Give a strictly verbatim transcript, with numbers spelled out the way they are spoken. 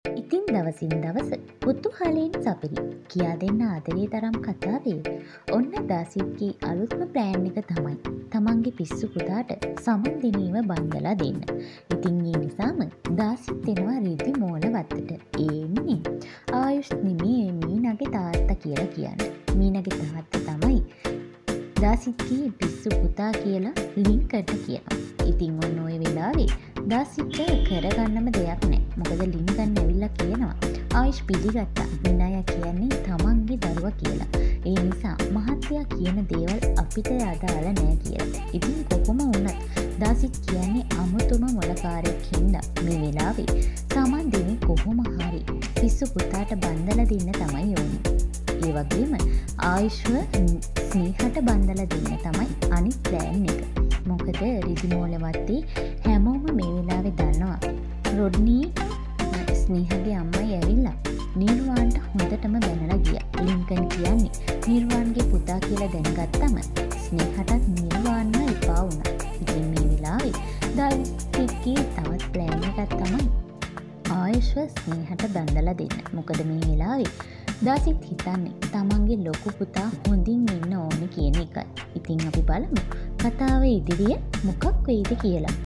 ඉතින් දවසින් දවස කුතුහලයෙන් සපිරි කියා දෙන්න ආදරේ තරම් කතාවේ ඔන්න දාසිත්ගේ අලුත්ම ප්ලෑන් එක තමයි තමන්ගේ පිස්සු පුතාට සමන් දිනීම බන්දලා දෙන්න. ඉතින් ඒ නිසාම දාසිත් එනවා රිදි මෝල වත්තට. ඒන්නේ ආයුෂ් නිමේ මීනගේ තාත්තා කියලා කියන්නේ. මීනගේ තාත්තා තමයි දාසිත්ගේ පිස්සු පුතා කියලා ලින්කන්ට කියනවා. ඉතින් ඔන්න ඔය වෙලාවේ දාසිත්ට කරගන්නම දෙයක් නැහැ. මොකද ලින්කන් ඇවිල්ලා කියනවා ආයුෂ් පිළිගත්තා විනය කියන්නේ තමන්ගේ දරුවා කියලා. ඒ නිසා මහත්තයා කියන දේවල් අපිට අදාළ නැහැ කියලා. ඉතින් කොහොම වුණත් දාසිත් කියන්නේ අමුතුම මොලකාරයෙක් හින්දා මේ වෙලාවේ සමන් දෙන්නේ කොහොම හරි පිස්සු පුතාට බන්දලා දෙන්න තමයි ඕනේ. ඒ වගේම ආයුෂ්ව ස්නේහට බන්දලා දෙන්න තමයි අනිත් ප්ලෑන් එක. මොකද රිදිමෝලවත්තේ හැමෝම මේ වෙලාවේ දන්නවා රොඩ්නී ස්නේහගේ අම්මයි ඇවිල්ලා නිර්වාන්ට හොඳටම බැනලා ගියා. ලින්කන් කියන්නේ නිර්වාන්ගේ පුතා කියලා දැනගත්තම ස්නේහටත් නිර්වාන්ව එපා වුණා. ඉතින් මේ වෙලාවේ දාසිත්ගේ තවත් ප්ලෑන් එකක් තමයි ආයුෂ්ව ස්නේහට බඳලා දෙන්න. මොකද මේ වෙලාවේ දාසිත් හිතන්නේ තමන්ගේ ලොකු පුතා හොඳින් ඉන්න ඕනේ කියන එකයි. ඉතින් අපි බලමු කතාවේ ඉදිරිය මොකක් වෙයිද කියලා.